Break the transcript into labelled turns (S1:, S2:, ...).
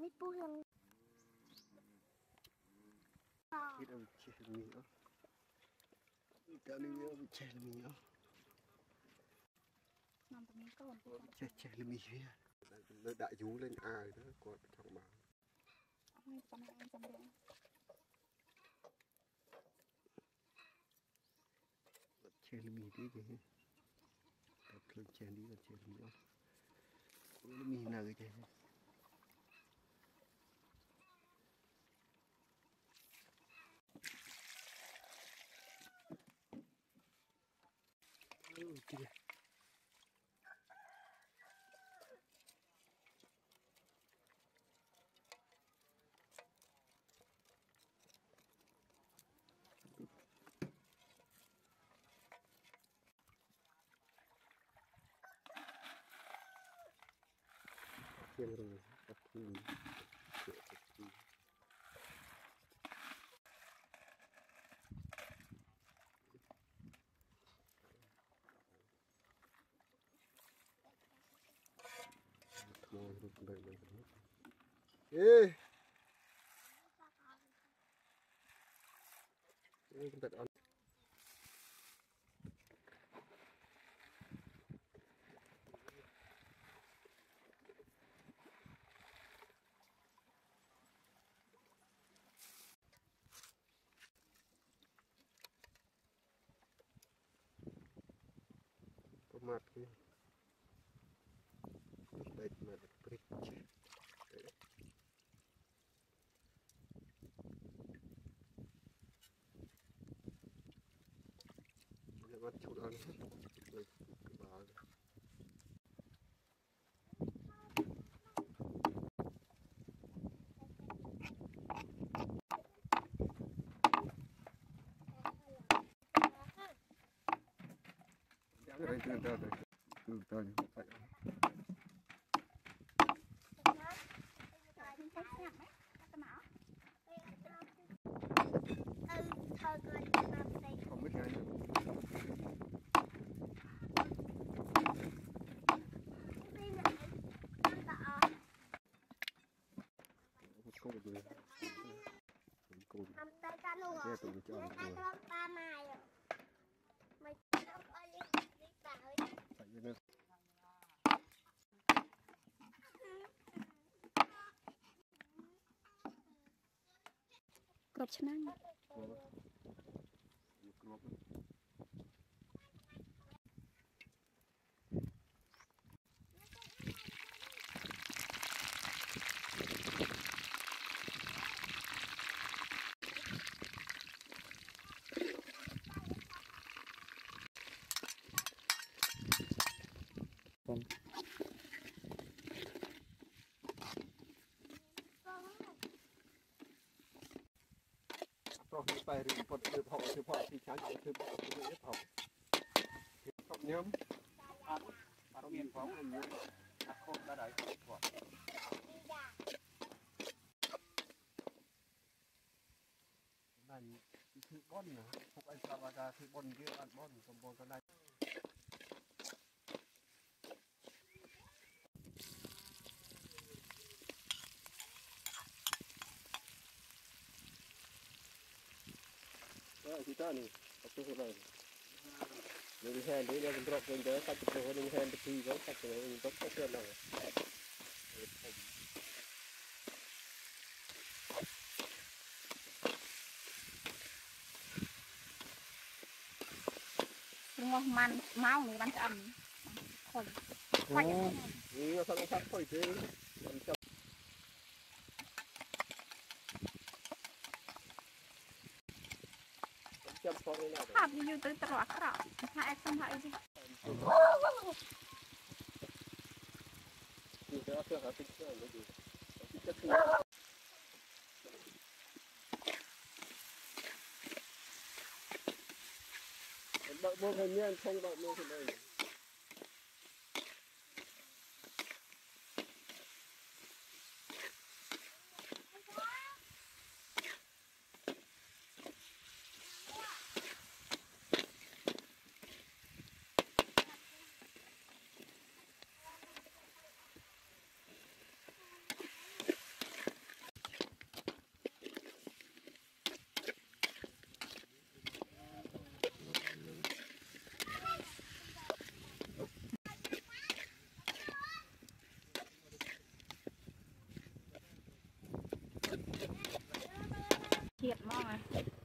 S1: Kita bicara ni, kita ni bicara ni, bicara ni dia. Nó đại dú lên ai đó, còn trong bảo. Bicara ni dia je. Kalau bicara ni, bicara ni. Ni nak je. Kìa. Kiêng rồi, tập trung. Ê, chúng ta ăn. Tomat ini, baik tomat perik. Bắt chút ăn rồi bà đây từ từ phải không biết cái không được rồi cùng nghe tụi cho ăn rồi phải như thế
S2: cọp chân
S1: không to phải đi một từ họ thì chán từ họ thì họ cộng nhóm bắt miền phóng làm như không đã đấy này thứ bon nữa phục anh sao ra thứ bon kia ăn bon còn bon cái này thì ta này tập trung này mình hẹn đấy là mình drop lên đấy tập trung hơn mình hẹn được thì có tập trung mình tốt hơn nào
S2: ngon man máu này bắn ẩm khôi khoai
S1: nó sao nó phát khôi thế
S2: học như từ từ rõ rõ hai không phải gì
S1: bạn mua hình như không bạn mua thì đây
S2: thiệt mong à